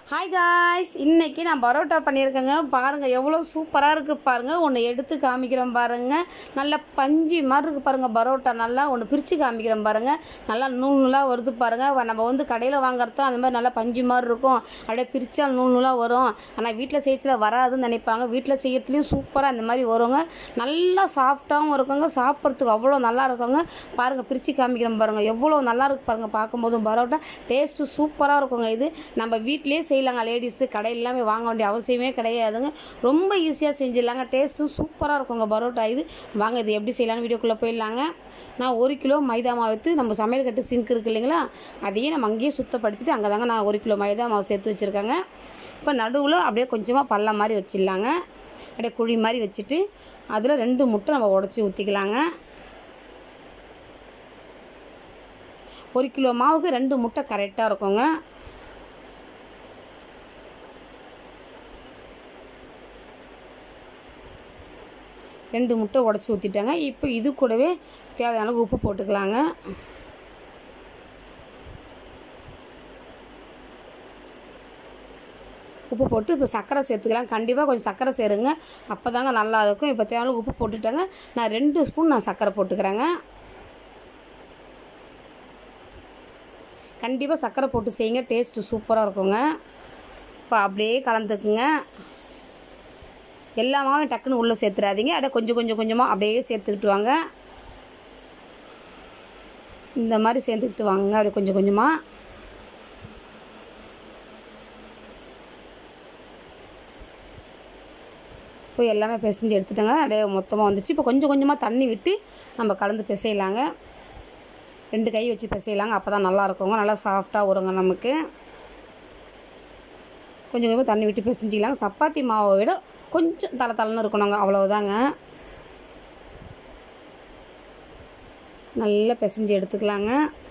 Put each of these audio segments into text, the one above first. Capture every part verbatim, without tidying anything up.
Hi guys, இன்றைக்கி நான் பரோட்டா பண்ணியிருக்கேங்க. பாருங்கள் எவ்வளோ சூப்பராக இருக்குது பாருங்கள். ஒன்று எடுத்து காமிக்கிறோம் பாருங்கள். நல்லா பஞ்சு மாதிரி இருக்குது பாருங்கள் பரோட்டா. நல்லா ஒன்று பிரித்து காமிக்கிறோம் பாருங்கள். நல்லா நூல் நூலாக வருது பாருங்கள். நம்ம வந்து கடையில் வாங்குறது அந்த மாதிரி நல்லா பஞ்சு மாதிரி இருக்கும். அப்படியே பிரித்தா நூல் நூலாக வரும். ஆனால் வீட்டில் செய்யறதுல வராதுன்னு நினைப்பாங்க. வீட்டில் செய்யறதுலையும் சூப்பராக இந்த மாதிரி வருங்க. நல்லா சாஃப்டாகவும் இருக்குங்க. சாப்பிட்றதுக்கு அவ்வளோ நல்லா இருக்குங்க. பாருங்கள் பிரித்து காமிக்கிறோம் பாருங்கள். எவ்வளோ நல்லா இருக்குது பாருங்கள். பார்க்கும்போதும் பரோட்டா டேஸ்ட்டு சூப்பராக இருக்குங்க. இது நம்ம வீட்டிலே செய்யலாங்க. லேடிஸு கடையில் எல்லாமே வாங்க வேண்டிய அவசியமே கிடையாதுங்க. ரொம்ப ஈஸியாக செஞ்சிடலாங்க. டேஸ்ட்டும் சூப்பராக இருக்குங்க பரோட்டா. இது வாங்க இது எப்படி செய்யலான்னு வீடியோக்குள்ளே போயிடலாங்க. நான் ஒரு கிலோ மைதா மாவு எடுத்து நம்ம சமையல் கட்டு சிங்க் இருக்குது இல்லைங்களா, அதையே நம்ம அங்கேயே சுத்தப்படுத்திட்டு அங்கே தாங்க நான் ஒரு கிலோ மைதா மாவு சேர்த்து வச்சுருக்கேங்க. இப்போ நடுவில் அப்படியே கொஞ்சமாக பள்ளம் மாதிரி வச்சிடலாங்க. அப்படியே குழி மாதிரி வச்சுட்டு அதில் ரெண்டு முட்டை நம்ம உடச்சி ஊற்றிக்கலாங்க. ஒரு கிலோ மாவுக்கு ரெண்டு முட்டை கரெக்டாக இருக்குங்க. ரெண்டு முட்டை உடச்சி ஊற்றிட்டாங்க. இப்போ இது கூடவே தேவையான உப்பு போட்டுக்கலாங்க. உப்பு போட்டு இப்போ சர்க்கரை சேர்த்துக்கலாம். கண்டிப்பாக கொஞ்சம் சர்க்கரை சேருங்க, அப்போ தாங்க நல்லாயிருக்கும். இப்போ தேவையான உப்பு போட்டுட்டாங்க. நான் ரெண்டு ஸ்பூன் நான் சர்க்கரை போட்டுக்கிறேங்க. கண்டிப்பாக சர்க்கரை போட்டு செய்யுங்க, டேஸ்ட்டு சூப்பராக இருக்குங்க. இப்போ அப்படியே கலந்துக்குங்க. எல்லா மாவும் டக்குன்னு உள்ளே சேர்த்துடாதீங்க. அப்படியே கொஞ்சம் கொஞ்சம் கொஞ்சமாக அப்படியே சேர்த்துக்கிட்டு வாங்க. இந்த மாதிரி சேர்த்துக்கிட்டு வாங்க. அப்படியே கொஞ்சம் கொஞ்சமாக இப்போ எல்லாமே பிசைஞ்சு எடுத்துட்டோங்க. அப்படியே மொத்தமாக வந்துச்சு. இப்போ கொஞ்சம் கொஞ்சமாக தண்ணி விட்டு நம்ம கலந்து பிசையலாங்க. ரெண்டு கை வச்சு பிசையலாங்க. அப்போ தான் நல்லா இருக்குங்க. நல்லா சாஃப்டாக வருங்க நமக்கு. கொஞ்சம் கொஞ்சமாக தண்ணி விட்டு பிசைஞ்சிக்கலாங்க. சப்பாத்தி மாவை விட கொஞ்சம் தலை தலைன்னு இருக்கணுங்க, அவ்வளவுதாங்க. நல்லா பிசைஞ்சு எடுத்துக்கலாங்க.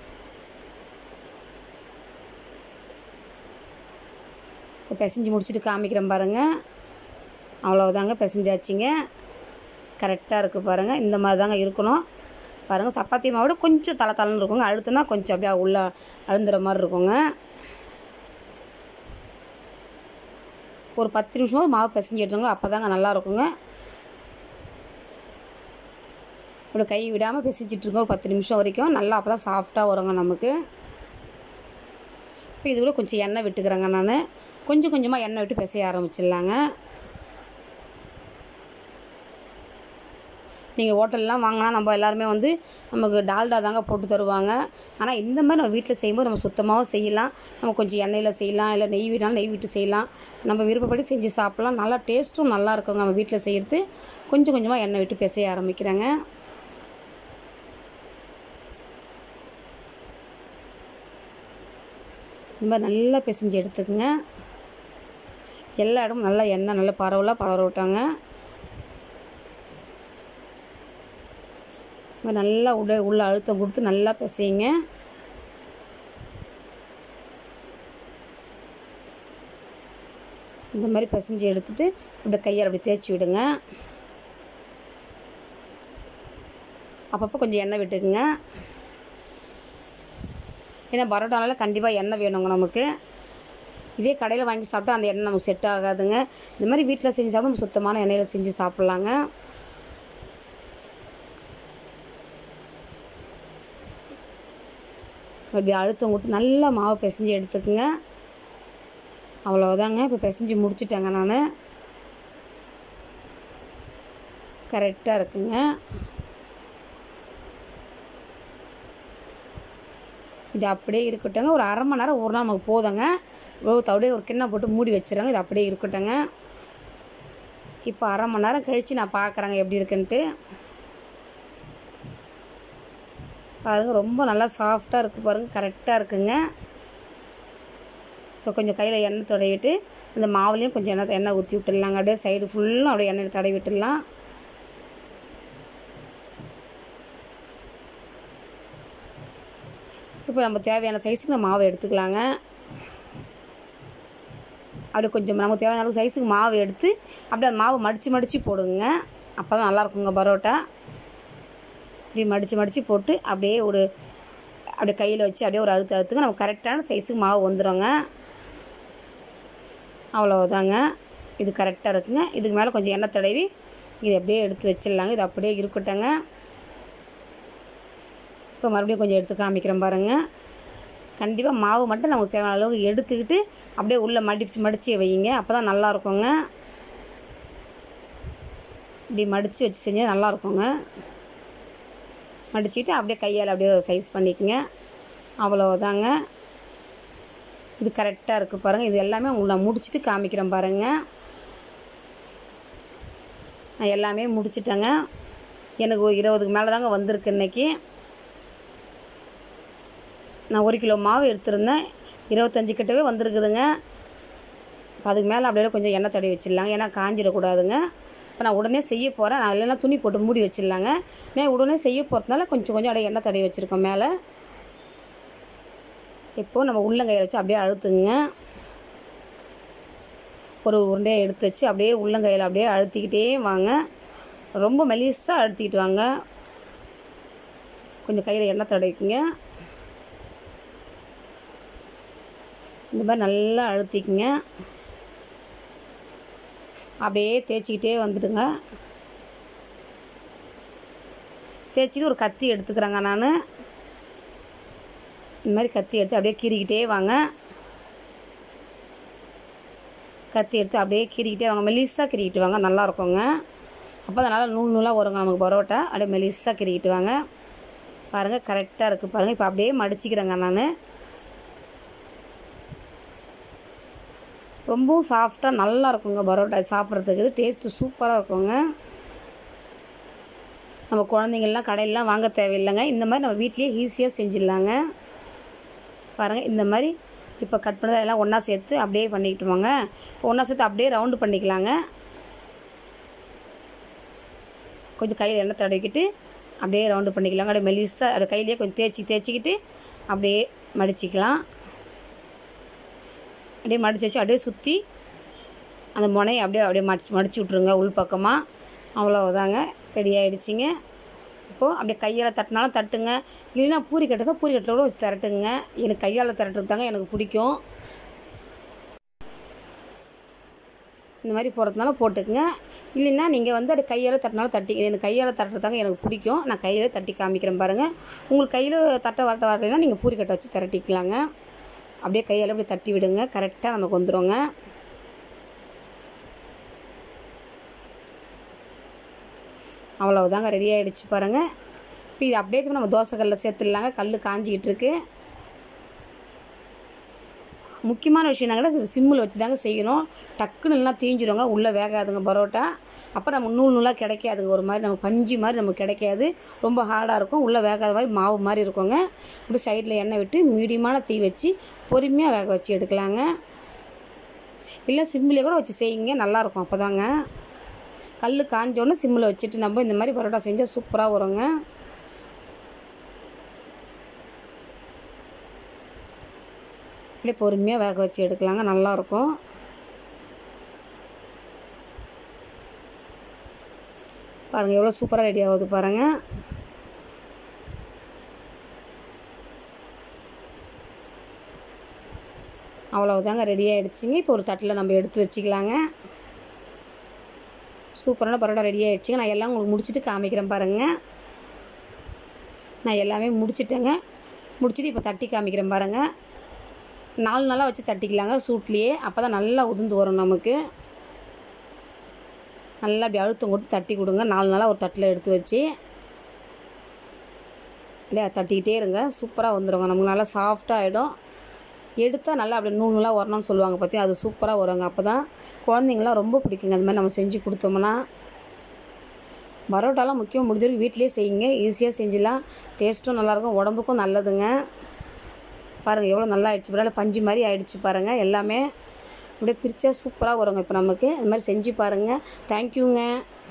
இப்போ பிசைஞ்சு முடிச்சுட்டு காமிக்கிறேன் பாருங்கள். அவ்வளோதாங்க, பிசைஞ்சாச்சுங்க. கரெக்டாக இருக்குது பாருங்கள். இந்த மாதிரி தாங்க இருக்கணும் பாருங்கள். சப்பாத்தி மாவோட கொஞ்சம் தலை தலைன்னு இருக்குங்க. அழுத்துனா கொஞ்சம் அப்படியே உள்ளே அழுந்துற மாதிரி இருக்குங்க. ஒரு பத்து நிமிஷம் மாவு பிசைஞ்சு எடுத்துங்க, அப்போ தாங்க நல்லா இருக்குங்க. இப்படி கை விடாமல் பிசைஞ்சிட்ருக்கோம் ஒரு பத்து நிமிஷம் வரைக்கும். நல்லா அப்போ தான் சாஃப்டாக வருங்க நமக்கு. இப்போ இது கூட கொஞ்சம் எண்ணெய் விட்டுக்கிறேங்க. நான் கொஞ்சம் கொஞ்சமாக எண்ணெய் விட்டு பிசைய ஆரம்பிச்சிடலாங்க. நீங்கள் ஹோட்டல்லாம் வாங்கினா நம்ம எல்லாருமே வந்து நமக்கு டால்டா தாங்க போட்டு தருவாங்க. ஆனால் இந்த மாதிரி நம்ம வீட்டில் செய்யும்போது நம்ம சுத்தமாகவும் செய்யலாம். நம்ம கொஞ்சம் எண்ணெயில் செய்யலாம், இல்லை நெய் விட்டாலும் நெய் விட்டு செய்யலாம். நம்ம விருப்பப்படி செஞ்சு சாப்பிட்லாம். நல்லா டேஸ்ட்டும் நல்லா இருக்குங்க நம்ம வீட்டில் செய்கிறது. கொஞ்சம் கொஞ்சமாக எண்ணெய் விட்டு பிசைய ஆரம்பிக்கிறேங்க. இந்த மாதிரி நல்லா பிசைஞ்சு எடுத்துக்குங்க. எல்லா இடமும் நல்லா எண்ணெய் நல்லா பரவலாக பரவ விட்டாங்க. நல்லா உள்ள உள்ள அழுத்தம் கொடுத்து நல்லா பிசையுங்க. இந்த மாதிரி பிசைஞ்சு எடுத்துட்டு அப்படியே கையால் அப்படி தேய்ச்சி விடுங்க. அப்பப்போ கொஞ்சம் எண்ணெய் விட்டுக்குங்க. ஏன்னா பரோட்டானால கண்டிப்பாக எண்ணெய் வேணுங்க நமக்கு. இதே கடையில் வாங்கி சாப்பிட்டா அந்த எண்ணெய் நமக்கு செட் ஆகாதுங்க. இந்த மாதிரி வீட்டில் செஞ்சு சாப்பிட்டா நம்ம சுத்தமான எண்ணெயில் செஞ்சு சாப்பிட்லாங்க. அப்படி அழுத்தம் கொடுத்து நல்லா மாவு பிசைஞ்சு எடுத்துக்குங்க. அவ்வளோதாங்க. இப்போ பிசைஞ்சு முடிச்சுட்டேங்க நான். கரெக்டாக இருக்குங்க. இது அப்படியே இருக்கட்டுங்க. ஒரு அரை மணி நேரம் ஒரு நாள் நமக்கு போதுங்க. அப்படியே ஒரு கிண்ணம் போட்டு மூடி வச்சுருங்க. இது அப்படியே இருக்கட்டுங்க. இப்போ அரை மணி நேரம் கழித்து நான் பார்க்குறேங்க எப்படி இருக்குன்ட்டு. பாருங்கள் ரொம்ப நல்லா சாஃப்டாக இருக்குது பாருங்கள். கரெக்டாக இருக்குங்க. இப்போ கொஞ்சம் கையில் எண்ணெய் தடவிட்டு அந்த மாவுலேயும் கொஞ்சம் எண்ணெய் எண்ணெய் ஊற்றி விட்டுடலாங்க. அப்படியே சைடு ஃபுல்லும் அப்படியே எண்ணெய் தடவி விட்டுடலாம். இப்போ நம்ம தேவையான சைஸுக்கு நம்ம மாவு எடுத்துக்கலாங்க. அப்படி கொஞ்சம் நமக்கு தேவையான அளவுக்கு சைஸுக்கு மாவு எடுத்து அப்படியே அந்த மாவு மடித்து மடித்து போடுங்க. அப்போ தான் நல்லாயிருக்குங்க பரோட்டா. இப்படி மடித்து மடித்து போட்டு அப்படியே ஒரு அப்படியே கையில் வச்சு அப்படியே ஒரு அழுத்து அழுத்துங்க. நம்ம கரெக்டான சைஸுக்கு மாவு வந்துடுங்க. அவ்வளோதாங்க. இது கரெக்டாக இருக்குங்க. இதுக்கு மேலே கொஞ்சம் எண்ணெய் தடவி இதை அப்படியே எடுத்து வச்சிடலாங்க. இது அப்படியே இருக்கட்டுங்க. இப்போ மறுபடியும் கொஞ்சம் எடுத்து காமிக்கிறேன் பாருங்கள். கண்டிப்பாக மாவு மட்டும் நமக்கு தேவையான அளவுக்கு எடுத்துக்கிட்டு அப்படியே உள்ளே மடிச்சு மடித்து வைங்க. அப்போ தான் நல்லாயிருக்குங்க. இப்படி மடித்து வச்சு செஞ்சால் நல்லாயிருக்குங்க. மடிச்சுட்டு அப்படியே கையால் அப்படியே சைஸ் பண்ணிக்கோங்க. அவ்வளோதாங்க. இது கரெக்டாக இருக்குது பாருங்கள். இது எல்லாமே உங்களுக்கு நான் முடிச்சுட்டு காமிக்கிறேன் பாருங்கள். நான் எல்லாமே முடிச்சிட்டேங்க. எனக்கு ஒரு இருபதுக்கு மேலே தாங்க வந்திருக்கு இன்றைக்கி. நான் ஒரு கிலோ மாவு எடுத்துருந்தேன். இருபத்தஞ்சி கிட்டவே வந்திருக்குதுங்க. இப்போ அதுக்கு மேலே அப்படியே கொஞ்சம் எண்ணெய் தடவி வச்சிடலாங்க. ஏன்னா காஞ்சிடக்கூடாதுங்க. இப்போ நான் உடனே செய்ய போகிறேன். நான் இல்லைன்னா துணி போட்டு மூடி வச்சிடலாங்க. நான் உடனே செய்ய போகிறதுனால கொஞ்சம் கொஞ்சம் அப்படியே எண்ணெய் தடவி வச்சுருக்கோம் மேலே. இப்போது நம்ம உள்ளங்கையை வச்சு அப்படியே அழுத்துங்க. ஒரு உருண்டையை எடுத்து வச்சு அப்படியே உள்ளங்கையில் அப்படியே அழுத்திக்கிட்டே வாங்க. ரொம்ப மெலிசாக அழுத்திக்கிட்டு வாங்க. கொஞ்சம் கையில் எண்ணெய் தடவிக்குங்க. இந்த மாதிரி நல்லா அழுத்திக்குங்க. அப்படியே தேய்ச்சிக்கிட்டே வந்துடுங்க. தேய்ச்சிட்டு ஒரு கத்தி எடுத்துக்கிறேங்க நான். இந்த மாதிரி கத்தி எடுத்து அப்படியே கீறிக்கிட்டே வாங்க. கத்தி எடுத்து அப்படியே கீறிக்கிட்டே வாங்க. மெலிசாக கீறிக்கிட்டு வாங்க. நல்லாயிருக்குங்க. அப்போ தான் நல்லா நூல் நூலாக வருங்க நமக்கு பரோட்டா. அப்படியே மெலிசாக கீறிக்கிட்டு வாங்க. பாருங்கள் கரெக்டாக இருக்குது பாருங்கள். இப்போ அப்படியே மடிச்சிக்கிறேங்க நான். ரொம்பவும் சாஃப்டாக நல்லா இருக்குங்க பரோட்டா. சாப்பிட்றதுக்கு இது டேஸ்ட்டு சூப்பராக இருக்குங்க. நம்ம குழந்தைங்கள்லாம் கடையிலலாம் வாங்க தேவையில்லைங்க. இந்த மாதிரி நம்ம வீட்லேயே ஈஸியாக செஞ்சிடலாங்க. பாருங்கள் இந்த மாதிரி இப்போ கட் பண்ணி எல்லாம் ஒன்றா சேர்த்து அப்படியே பண்ணிக்கிட்டு வாங்க. இப்போ ஒன்றா சேர்த்து அப்படியே ரவுண்டு பண்ணிக்கலாங்க. கொஞ்சம் கையில் எண்ணெய் தடவிக்கிட்டு அப்படியே ரவுண்டு பண்ணிக்கலாங்க. அப்படியே மெலிசாக அப்படியே கையிலேயே கொஞ்சம் தேய்ச்சி தேய்ச்சிக்கிட்டு அப்படியே மடிச்சிக்கலாம். அப்படியே மடித்து வச்சு அப்படியே சுற்றி அந்த முனையை அப்படியே அப்படியே மடிச்சு மடிச்சு விட்ருங்க உள் பக்கமாக. அவ்வளோதாங்க. ரெடி ஆகிடுச்சிங்க. இப்போது அப்படியே கையால் தட்டினாலும் தட்டுங்க. இல்லைன்னா பூரி கட்டு தான் பூரி கட்டில் கூட வச்சு திரட்டுங்க. எனக்கு கையால் திரட்டுறது தாங்க எனக்கு பிடிக்கும். இந்த மாதிரி போடுறதுனால போட்டுக்குங்க. இல்லைன்னா நீங்கள் வந்து அது கையால் தட்டினாலும் தட்டி. எனக்கு கையால் தட்டுறது தாங்க எனக்கு பிடிக்கும். நான் கையில் தட்டி காமிக்கிறேன் பாருங்கள். உங்களுக்கு கையில் தட்ட வரட்ட வரலைன்னா நீங்கள் பூரி கட்டை வச்சு திரட்டிக்கலாங்க. அப்படியே கையால் அப்படியே தட்டி விடுங்க. கரெக்டாக நமக்கு வந்துடுங்க. அவ்வளோதாங்க. ரெடி ஆகிடுச்சு பாருங்கள். இப்போ இது அப்படியே நம்ம தோசைக்கல்லில் சேர்த்துடலாங்க. கல் காஞ்சிக்கிட்டு இருக்கு. முக்கியமான விஷயம் என்ன கூட சிம்மில் வச்சு தாங்க செய்யணும். டக்குன்னு இல்லைனா தீஞ்சிடுங்க. உள்ளே வேகாதுங்க பரோட்டா. அப்புறம் நம்ம நூல் நூலாக கிடைக்காதுங்க. ஒரு மாதிரி நம்ம பஞ்சு மாதிரி நமக்கு கிடைக்காது. ரொம்ப ஹார்டாக இருக்கும். உள்ளே வேகாத மாதிரி மாவு மாதிரி இருக்குங்க. இப்படி சைடில் எண்ணெய் விட்டு மீடியமான தீ வச்சு பொறுமையாக வேக வச்சு எடுக்கலாங்க. இல்லை சிம்மிலே கூட வச்சு செய்யுங்க. நல்லாயிருக்கும். அப்போ தாங்க கல் காஞ்சோன்னு சிம்மில் வச்சுட்டு நம்ம இந்த மாதிரி பரோட்டா செஞ்சால் சூப்பராக வருங்க. அப்படியே பொறுமையாக வேக வச்சு எடுக்கலாங்க. நல்லாயிருக்கும். பாருங்கள் எவ்வளோ சூப்பராக ரெடி ஆகுது பாருங்கள். அவ்வளோதாங்க. ரெடி ஆகிடுச்சிங்க. இப்போ ஒரு தட்டில் நம்ம எடுத்து வச்சுக்கலாங்க. சூப்பரான பரோட்டா ரெடி ஆகிடுச்சிங்க. நான் எல்லாம் உங்களுக்கு முடிச்சுட்டு காமிக்கிறேன் பாருங்கள். நான் எல்லாமே முடிச்சிட்டேங்க. முடிச்சுட்டு இப்போ தட்டி காமிக்கிறேன் பாருங்கள். நாலு நாளாக வச்சு தட்டிக்கலாங்க சூட்லேயே. அப்போ தான் நல்லா உதிர்ந்து வரும் நமக்கு. நல்லா அப்படி அழுத்தம் கொடுத்து தட்டி கொடுங்க. நாலு நாளாக ஒரு தட்டில் எடுத்து வச்சு இல்லையா தட்டிக்கிட்டே இருங்க. சூப்பராக வந்துடுங்க. நமக்கு நல்லா சாஃப்டாக ஆகிடும். எடுத்தால் நல்லா அப்படி நூல் நூலாக வரணும்னு சொல்லுவாங்க பார்த்தி. அது சூப்பராக வருங்க. அப்போ தான் குழந்தைங்களாம் ரொம்ப பிடிக்குங்க அந்த மாதிரி நம்ம செஞ்சு கொடுத்தோம்னா. பரோட்டாலாம் முக்கியம் முடிஞ்சிருக்கு வீட்டிலே செய்யுங்க. ஈஸியாக செஞ்சிடலாம். டேஸ்ட்டும் நல்லாயிருக்கும். உடம்புக்கும் நல்லதுங்க. பாருங்கள் எவ்வளோ நல்லா ஆகிடுச்சு. பரவாயில்ல பஞ்சு மாதிரி ஆகிடுச்சு பாருங்கள். எல்லாமே அப்படியே பிரித்தா சூப்பராக வருங்க இப்போ நமக்கு. இந்த மாதிரி செஞ்சு பாருங்கள். தேங்க்யூங்க.